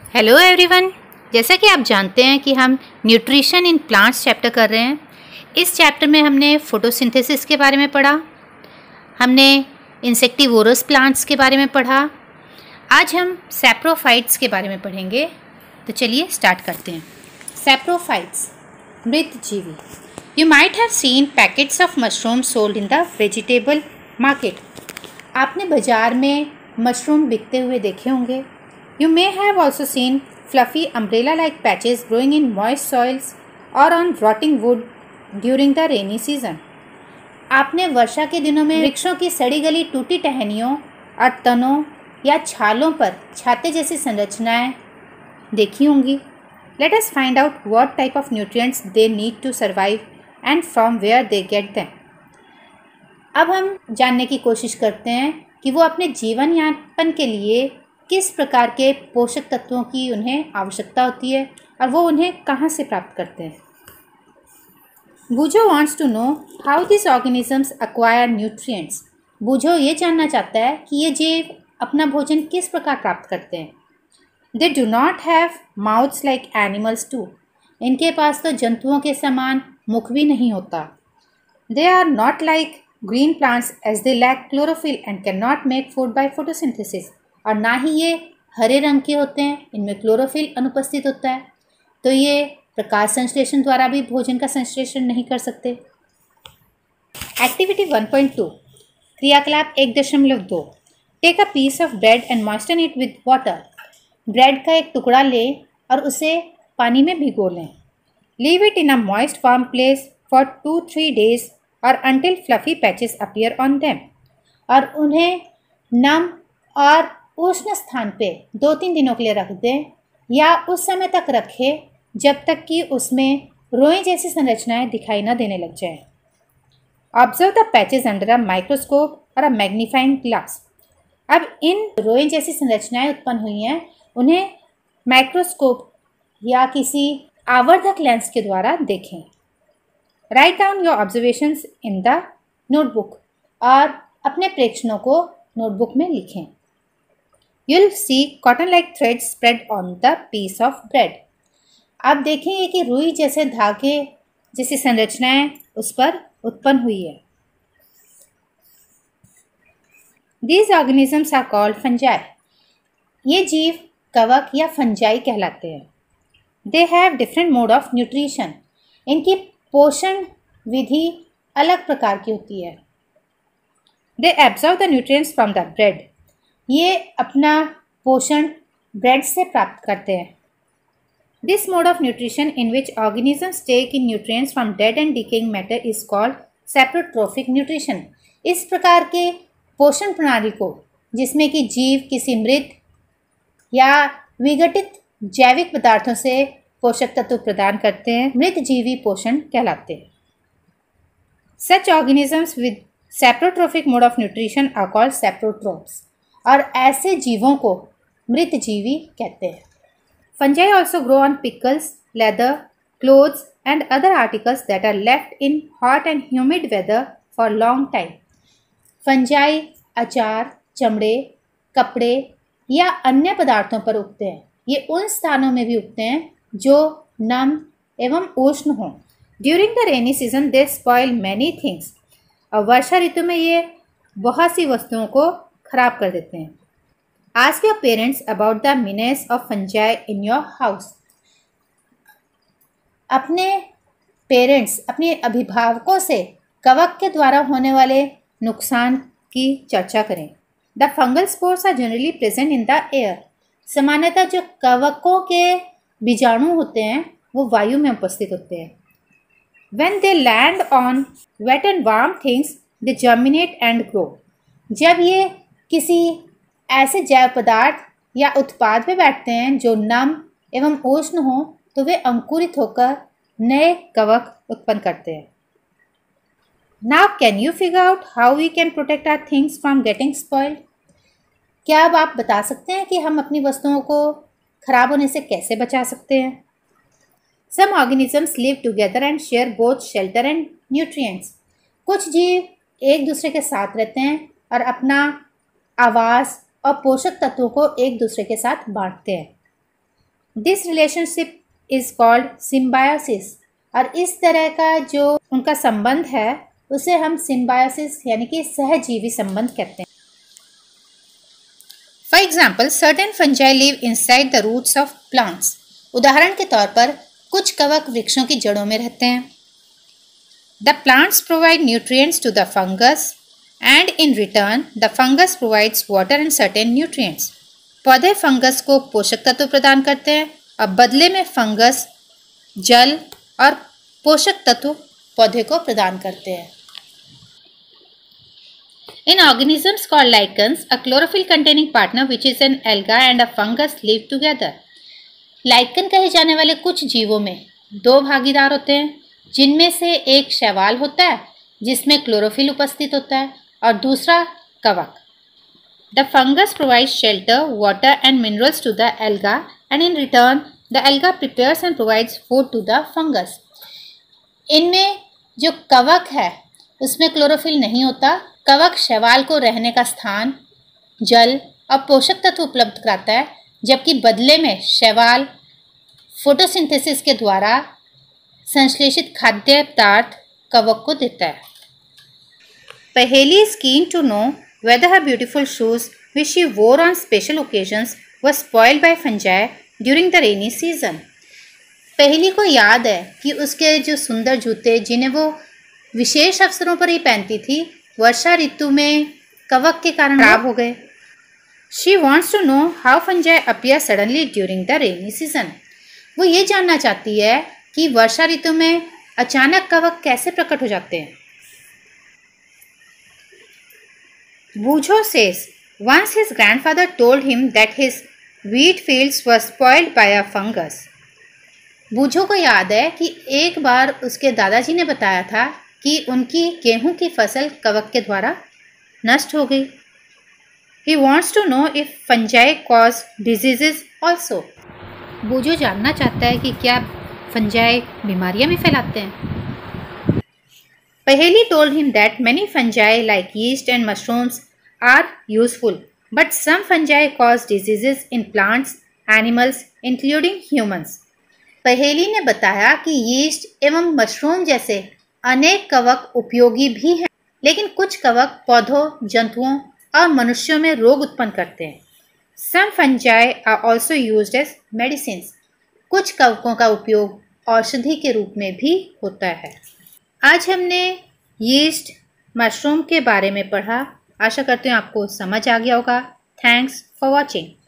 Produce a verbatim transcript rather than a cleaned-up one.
Hello everyone, जैसा कि आप जानते हैं कि हम न्यूट्रिशन इन प्लांट्स चैप्टर कर रहे हैं। इस चैप्टर में हमने फोटोसिंथेसिस के बारे में पढ़ा, हमने इंसेक्टिवोरस प्लांट्स के बारे में पढ़ा। आज हम सैप्रोफाइट्स के बारे में पढ़ेंगे। तो चलिए स्टार्ट करते हैं। सैप्रोफाइट्स, मृतजीवी। You might have seen packets of mushroom sold in the vegetable market. आपने बाज़ार में मशरूम बिकते हुए देखे होंगे। You may have also seen fluffy umbrella-like patches growing in moist soils or on rotting wood during the rainy season. आपने वर्षा के दिनों में वृक्षों की सड़ी गली टूटी टहनियों और तनों या छालों पर छाते जैसी संरचनाएं देखी होंगी। Let us find out what type of nutrients they need to survive and from where they get them. अब हम जानने की कोशिश करते हैं कि वो अपने जीवन यापन के लिए किस प्रकार के पोषक तत्वों की उन्हें आवश्यकता होती है और वो उन्हें कहाँ से प्राप्त करते हैं। बूझो wants to know how these organisms acquire nutrients. बूझो ये जानना चाहता है कि ये जीव अपना भोजन किस प्रकार प्राप्त करते हैं। They do not have mouths like animals do. इनके पास तो जंतुओं के समान मुख भी नहीं होता। They are not like green plants as they lack chlorophyll and cannot make food by photosynthesis. और ना ही ये हरे रंग के होते हैं, इनमें क्लोरोफिल अनुपस्थित होता है, तो ये प्रकाश संश्लेषण द्वारा भी भोजन का संश्लेषण नहीं कर सकते। एक्टिविटी वन पॉइंट टू, क्रियाकलाप एक दशमलव दो। Take a piece of bread and moisten it with water. Bread का एक टुकड़ा लें और उसे पानी में भिगो लें। Leave it in a moist warm place for two three days और until fluffy patches appear on them. और उन्हें नम और उष्ण स्थान पे दो तीन दिनों के लिए रख दें या उस समय तक रखें जब तक कि उसमें रोई जैसी संरचनाएं दिखाई न देने लग जाएं। Observe the patches under a microscope और अ मैग्नीफाइंग ग्लास। अब इन रोई जैसी संरचनाएं उत्पन्न हुई हैं, उन्हें माइक्रोस्कोप या किसी आवर्धक लेंस के द्वारा देखें। Write down your observations in the notebook. और अपने प्रेक्षणों को नोटबुक में लिखें। You'll see cotton-like threads spread on the piece of bread. आप देखेंगे कि रुई जैसे धागे जैसी संरचनाएं उस पर उत्पन्न हुई है। These organisms are called fungi. ये जीव कवक या फंजाई कहलाते हैं। They have different mode of nutrition. इनकी पोषण विधि अलग प्रकार की होती है। They absorb the nutrients from the bread. ये अपना पोषण ब्रेड से प्राप्त करते हैं। This mode of nutrition in which organisms take in nutrients from dead and decaying matter is called saprotrophic nutrition. इस प्रकार के पोषण प्रणाली को, जिसमें कि जीव किसी मृत या विघटित जैविक पदार्थों से पोषक तत्व प्रदान करते हैं, मृत जीवी पोषण कहलाते हैं। Such organisms with saprotrophic mode of nutrition are called saprotrophs. और ऐसे जीवों को मृत जीवी कहते हैं। Fungi also grow on pickles, leather, clothes and other articles that are left in hot and humid weather for long time. Fungi अचार, चमड़े, कपड़े या अन्य पदार्थों पर उगते हैं। ये उन स्थानों में भी उगते हैं जो नम एवं उष्ण हों। During the rainy season they spoil many things. और वर्षा ऋतु में ये बहुत सी वस्तुओं को खराब कर देते हैं। Ask your parents about the menace of fungi in your house. अपने पेरेंट्स, अपने अभिभावकों से कवक के द्वारा होने वाले नुकसान की चर्चा करें। The fungal spores are generally present in the air. सामान्यतः जो कवकों के बीजाणु होते हैं वो वायु में उपस्थित होते हैं। When they land on wet and warm things, they germinate and grow. जब ये किसी ऐसे जैव पदार्थ या उत्पाद पे बैठते हैं जो नम एवं उष्ण हो, तो वे अंकुरित होकर नए कवक उत्पन्न करते हैं। Now can you figure out how we can protect our things from getting spoiled? क्या अब आप बता सकते हैं कि हम अपनी वस्तुओं को खराब होने से कैसे बचा सकते हैं? Some organisms live together and share both shelter and nutrients. कुछ जीव एक दूसरे के साथ रहते हैं और अपना आवास और पोषक तत्वों को एक दूसरे के साथ बांटते हैं। This relationship is called symbiosis. और इस तरह का जो उनका संबंध है उसे हम सिम्बायोसिस यानी कि सहजीवी संबंध कहते हैं। For example, certain fungi live inside the roots of plants. उदाहरण के तौर पर कुछ कवक वृक्षों की जड़ों में रहते हैं। The plants provide nutrients to the fungus and in return the fungus provides water and certain nutrients. पौधे फंगस को पोषक तत्व प्रदान करते हैं और बदले में फंगस जल और पोषक तत्व पौधे को प्रदान करते हैं। In organisms called lichens, a chlorophyll containing partner which is an alga and a fungus live together. Lichen कहे जाने वाले कुछ जीवों में दो भागीदार होते हैं, जिनमें से एक शैवाल होता है जिसमें क्लोरोफिल उपस्थित होता है और दूसरा कवक। The fungus provides shelter, water and minerals to the alga and in return the alga prepares and provides food to the fungus. इनमें जो कवक है उसमें क्लोरोफिल नहीं होता। कवक शैवाल को रहने का स्थान, जल और पोषक तत्व उपलब्ध कराता है, जबकि बदले में शैवाल फोटोसिंथेसिस के द्वारा संश्लेषित खाद्य पदार्थ कवक को देता है। पहेली is keen to know whether her beautiful shoes which she wore on special occasions were spoiled by fungi during the rainy season. पहेली को याद है कि उसके जो सुंदर जूते जिन्हें वो विशेष अवसरों पर ही पहनती थी, वर्षा ऋतु में कवक के कारण खराब हो गए। She wants to know how fungi appear suddenly during the rainy season. वो ये जानना चाहती है कि वर्षा ऋतु में अचानक कवक कैसे प्रकट हो जाते हैं। बूझो says once his grandfather told him that his wheat fields were spoiled by a fungus. बूझो को याद है कि एक बार उसके दादाजी ने बताया था कि उनकी गेहूं की फसल कवक के द्वारा नष्ट हो गई। He wants to know if fungi cause diseases also. बूझो जानना चाहता है कि क्या फंजाई बीमारियां भी फैलाते हैं। पहेली told him that many fungi like yeast and mushrooms are useful, but some fungi cause diseases in plants, animals, including humans. पहेली ने बताया कि यीस्ट एवं मशरूम जैसे अनेक कवक उपयोगी भी हैं, लेकिन कुछ कवक पौधों, जंतुओं और मनुष्यों में रोग उत्पन्न करते हैं। Some fungi are also used as medicines. कुछ कवकों का उपयोग औषधि के रूप में भी होता है। आज हमने यीस्ट, मशरूम के बारे में पढ़ा। आशा करती हूँ आपको समझ आ गया होगा। Thanks for watching.